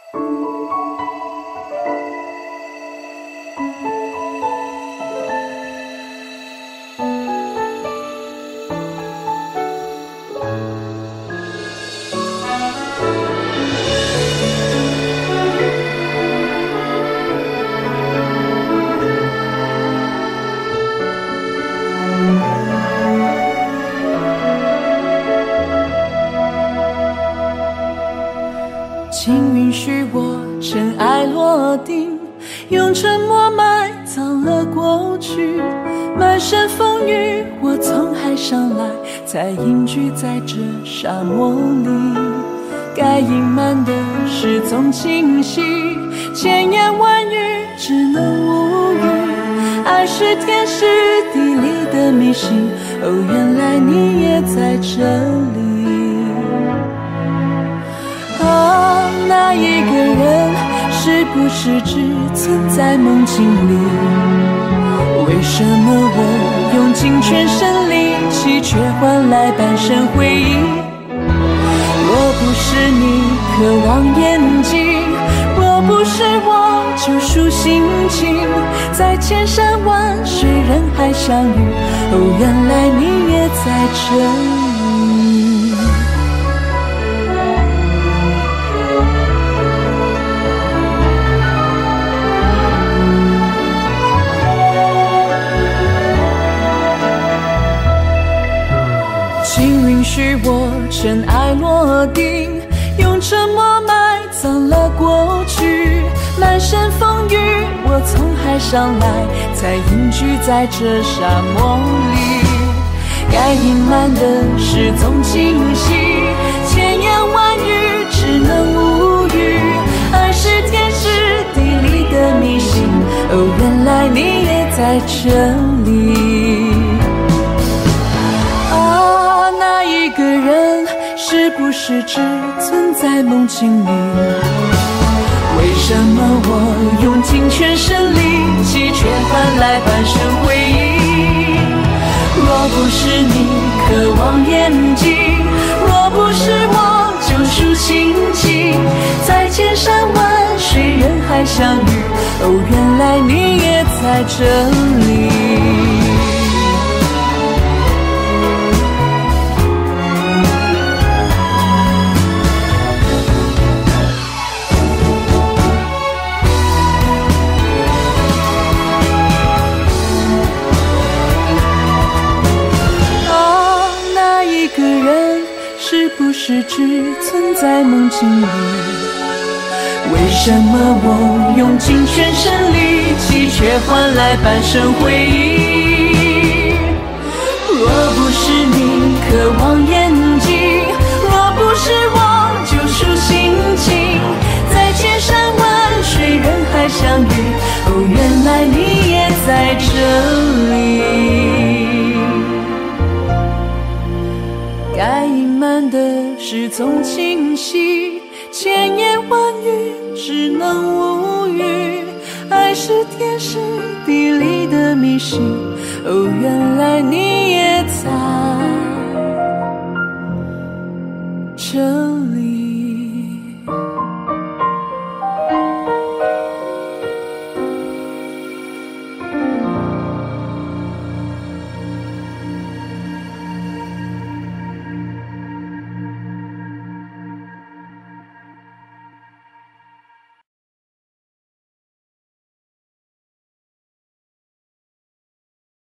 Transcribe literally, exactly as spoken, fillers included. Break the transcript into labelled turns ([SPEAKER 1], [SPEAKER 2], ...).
[SPEAKER 1] 请允许我尘埃落定，用沉默埋葬了过去。满身风雨，我从海上来，才隐居在这沙漠里。该隐瞒的事总清晰，千言万语只能无语。爱是天时地利的迷信，哦，原来你也在这里。啊，那一个人是不是只存在梦境里？为什么我用尽全身力气，却换来半生回忆？若不是你渴望眼睛，若不是我救赎心情，在千山万水人海相遇，哦，原来你也在这里。请允许我尘埃落定，用沉默埋葬了过去。满身风雨，我从海上来，才隐居在这沙漠里。该隐瞒的事总清晰，千言万语只能无语。爱是天时地利的迷信，哦，原来你也在这里。一个人是不是只存在梦境里？为什么我用尽全身力气，却换来半生回忆？若不是你渴望眼睛，若不是我救赎心情，在千山万水人海相遇，哦，原来你也在这里。一个人是不是只存在梦境里？为什么我用尽全身力气，却换来半生回忆？若不是你渴望眼睛，若不是我救赎心情，在千山万水人海相遇，哦，原来你也在这里。该隐瞒的事总清晰，千言万语只能无语。爱是天时地利的迷信，哦，原来你